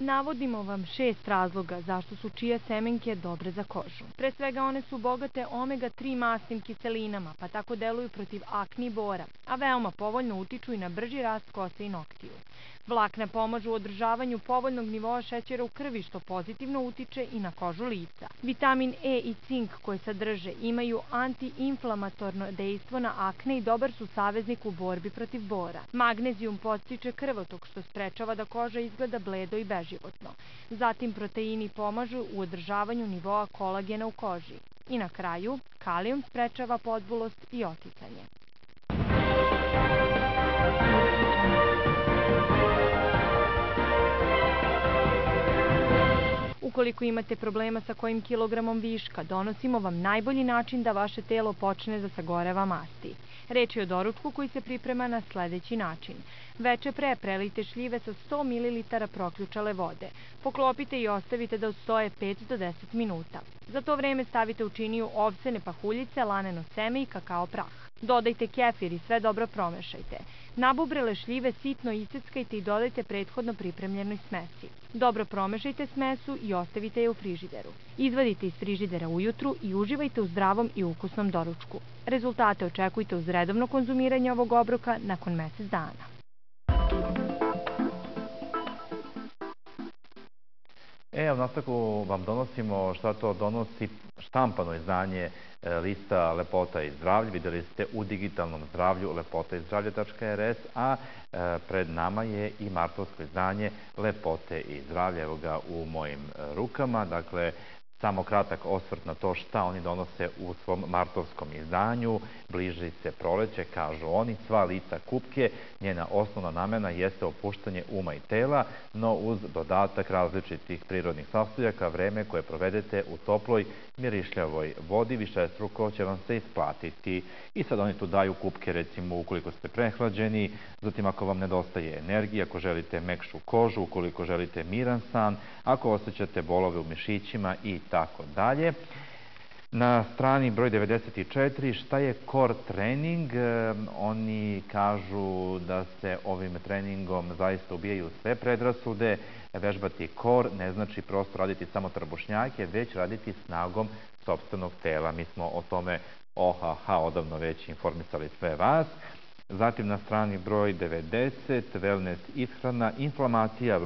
Navodimo vam 6 razloga zašto su čija semenke dobre za kožu. Pre svega one su bogate omega-3 masnim kiselinama, pa tako deluju protiv akni i bora, a veoma povoljno utiču i na brži rast kose i noktiju. Vlakna pomažu u održavanju povoljnog nivoa šećera u krvi, što pozitivno utiče i na kožu lica. Vitamin E i cink koje sadrže imaju antiinflamatorno dejstvo na akne i dobar su saveznik u borbi protiv bora. Magnezijum podstiče krvotok, što sprečava da koža izgleda bledo i beživotno. Zatim proteini pomažu u održavanju nivoa kolagena u koži. I na kraju, kalijum sprečava podbulost i oticanje. Ukoliko imate problema sa kojim kilogramom viška, donosimo vam najbolji način da vaše telo počne da sagoreva masti. Reč je o doručku koji se priprema na sledeći način. Veče pre prelijte šljive sa 100 ml proključale vode. Poklopite i ostavite da odstoje 5 do 10 minuta. Za to vreme stavite u činiju ovsene pahuljice, laneno seme i kakao prah. Dodajte kefir i sve dobro promešajte. Nabubrele šljive sitno iseckajte i dodajte prethodno pripremljenoj smesi. Dobro promešajte smesu i ostavite je u frižideru. Izvadite iz frižidera ujutru i uživajte u zdravom i ukusnom doručku. Rezultate očekujte uz redovno konzumiranje ovog obroka nakon mesec dana. U nastavku vam donosimo šta to donosi štampano izdanje lista Lepota i zdravlje. Videli ste u digitalnom zdravlju lepotaizzdravlje.rs, a pred nama je i martovsko izdanje Lepote i zdravlje. Evo ga u mojim rukama. Dakle, samo kratak osvrt na to šta oni donose u svom martovskom izdanju. Bliži se proleće, kažu oni, sva lica kupke. Njena osnovna namena jeste opuštanje uma i tela, no uz dodatak različitih prirodnih sastojaka, vreme koje provedete u toploj, mirišljavoj vodi višestruko će vam se isplatiti. I sad oni tu daju kupke, recimo, ukoliko ste prehlađeni, zatim ako vam nedostaje energije, ako želite mekšu kožu, ukoliko želite miran san, ako osjećate bolove u mišićima i tako dalje. Na strani broj 94, šta je core trening? Oni kažu da se ovim treningom zaista ubijaju sve predrasude. Vežbati core ne znači prosto raditi samo trbušnjake, već raditi snagom sopstvenog tela. Mi smo o tome odavno već informisali sve vas. Zatim na strani broj 90, wellness ishrana, inflamacija,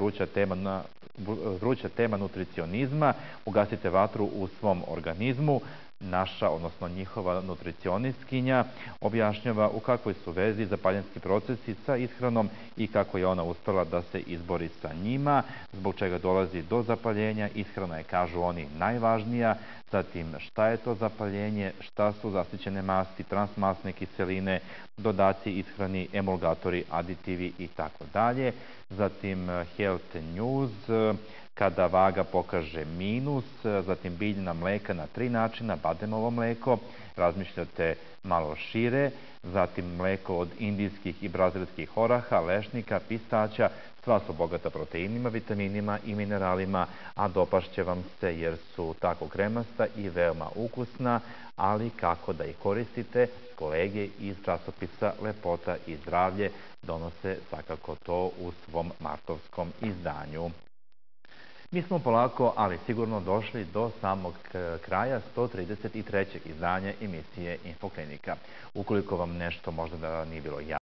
vruća tema nutricionizma, ugasite vatru u svom organizmu. Naša, odnosno njihova nutricionistkinja objašnjava u kakvoj su vezi zapaljenski procesi sa ishranom i kako je ona uspela da se izbori sa njima, zbog čega dolazi do zapaljenja. Ishrana je, kažu oni, najvažnija. Zatim, šta je to zapaljenje, šta su zasićene masti, transmasne kiseline, dodaci ishrani, emulgatori, aditivi i tako dalje. Zatim, health news, kada vaga pokaže minus, zatim biljna mleka na 3 načina, bademovo mleko, razmišljate malo šire, zatim mleko od indijskih i brazilskih oraha, lešnika, pistaća, sva su bogata proteinima, vitaminima i mineralima, a dopašće vam se jer su tako kremasta i veoma ukusna, ali kako da ih koristite, kolege iz časopisa Lepota i zdravlje donose svakako to u svom martovskom izdanju. Mi smo polako, ali sigurno došli do samog kraja 133. izdanja emisije Infoklinika. Ukoliko vam nešto možda da nije bilo jasno,